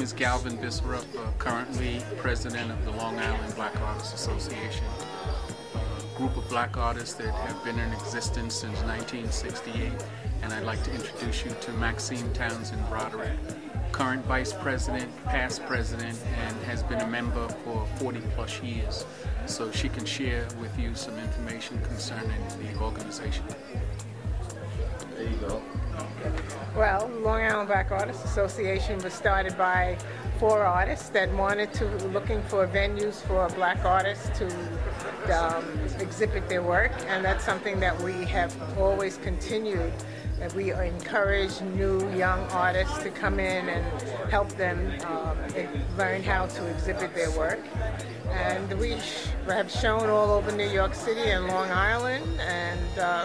name is Galvin Bisserup, currently president of the Long Island Black Artists Association, a group of black artists that have been in existence since 1968. And I'd like to introduce you to Maxine Townsend Broderick, current vice president, past president, and has been a member for 40 plus years. So she can share with you some information concerning the organization. There you go. Well, Long Island Black Artists Association was started by 4 artists that looking for venues for black artists to exhibit their work, and that's something that we have always continued. That we encourage new young artists to come in and help them learn how to exhibit their work. And we have shown all over New York City and Long Island, and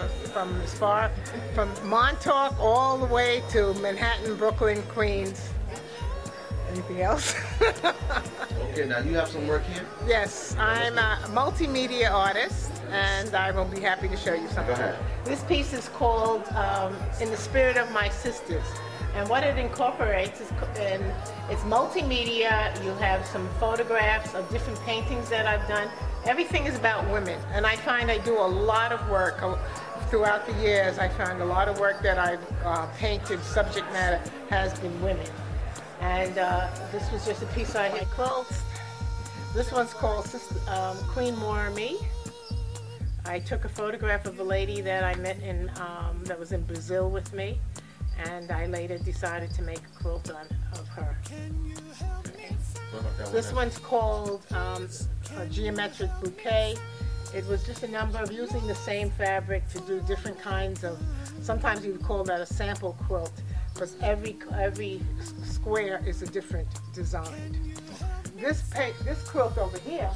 from Montauk all the way to Manhattan, Brooklyn, Queens. Anything else? Okay, now you have some work here? Yes, I'm a multimedia artist, and I will be happy to show you something. Go ahead. This piece is called In the Spirit of My Sisters, and what it incorporates is it's multimedia. You have some photographs of different paintings that I've done. Everything is about women, and I find I do a lot of work. Throughout the years, I found a lot of work that I've painted, subject matter has been women. And this was just a piece I had quilts. This one's called Queen More Me. I took a photograph of a lady that I met that was in Brazil with me, and I later decided to make a quilt of her. Okay. This one's called a geometric bouquet. It was just a number of using the same fabric to do different kinds of, sometimes you would call that a sample quilt, because every square is a different design. This quilt over here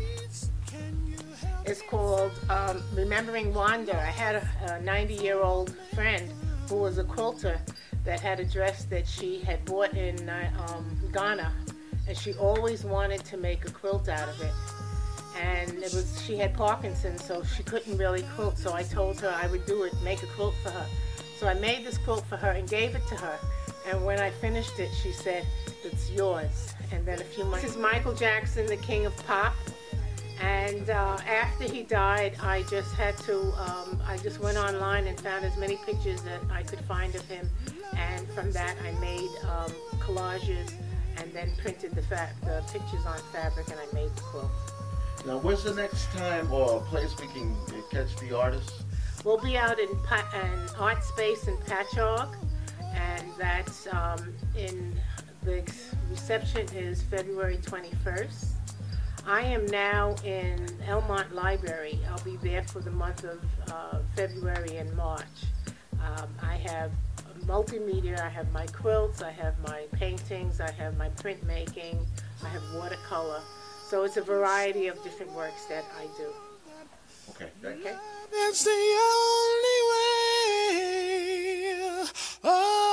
is called Remembering Wanda. I had a 90-year-old friend who was a quilter that had a dress that she had bought in Ghana, and she always wanted to make a quilt out of it. And she had Parkinson's, so she couldn't really quilt, so I told her I would do it, make a quilt for her. So I made this quilt for her and gave it to her. And when I finished it, she said, "It's yours." And then a few months. This is Michael Jackson, the king of pop. And after he died, I just had to, I just went online and found as many pictures that I could find of him. And from that, I made collages and then printed the pictures on fabric, and I made the quilt. Now, where's the next time or a place we can catch the artists? We'll be out in Art Space in Patchogue, and that's the reception is February 21st. I am now in Elmont Library. I'll be there for the month of February and March. I have multimedia. I have my quilts, I have my paintings, I have my printmaking, I have watercolor. So it's a variety of different works that I do. Okay. Okay. That's the only way. Oh.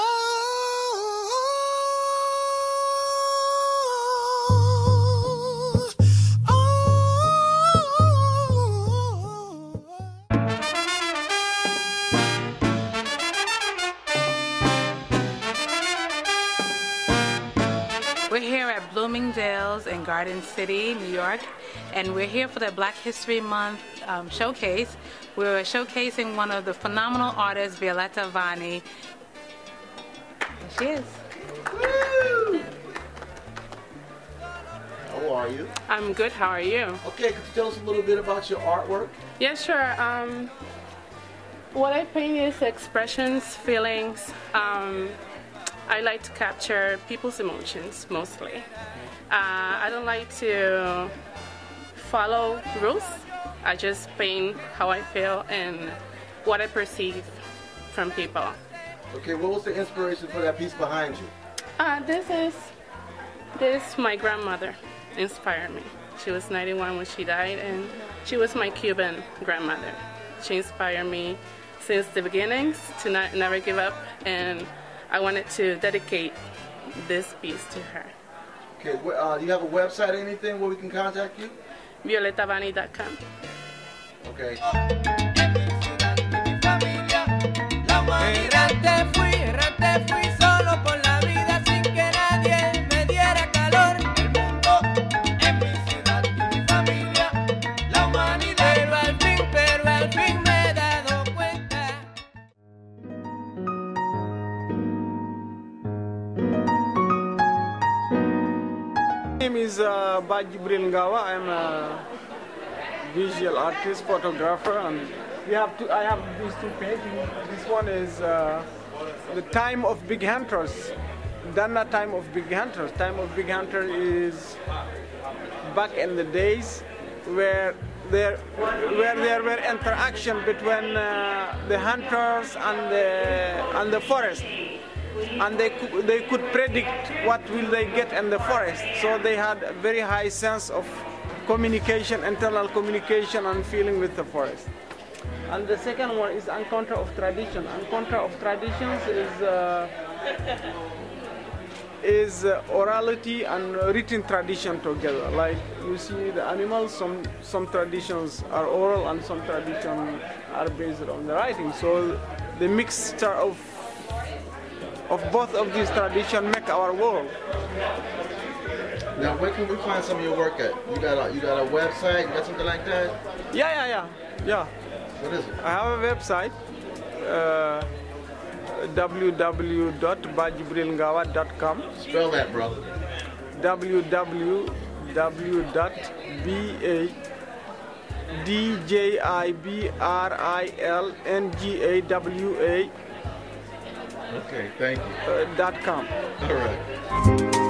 We're here at Bloomingdales in Garden City, New York, and we're here for the Black History Month showcase. We're showcasing one of the phenomenal artists, Violetta Vani. There she is. Woo! How are you? I'm good, how are you? Okay, could you tell us a little bit about your artwork? Yeah, sure. What I paint is expressions, feelings. I like to capture people's emotions, mostly. I don't like to follow rules. I just paint how I feel and what I perceive from people. Okay, what was the inspiration for that piece behind you? This my grandmother inspired me. She was 91 when she died, and she was my Cuban grandmother. She inspired me since the beginnings to never give up, and I wanted to dedicate this piece to her. Okay, do you have a website or anything where we can contact you? ViolettaVani.com. Okay. Errante fui solo por la vida sin que nadie me diera name is Bajibril Ngawa. I'm a visual artist, photographer, and I have these two paintings. This one is the Time of Big Hunters. Dana Time of Big Hunters. Time of Big Hunter is back in the days where there were interaction between the hunters and the forest, and they could predict what will they get in the forest. So they had a very high sense of communication, internal communication, and feeling with the forest. And the second one is Encounter of Tradition. Encounter of Traditions is orality and written tradition together. Like you see the animals, some traditions are oral and some traditions are based on the writing. So the mixture of both of these traditions make our world. Now, where can we find some of your work at? You got a website? You got something like that? Yeah. What is it? I have a website, www.bajibrilngawa.com. Spell that, brother. www.bajibrilngawa. Okay, thank you. .com. All right.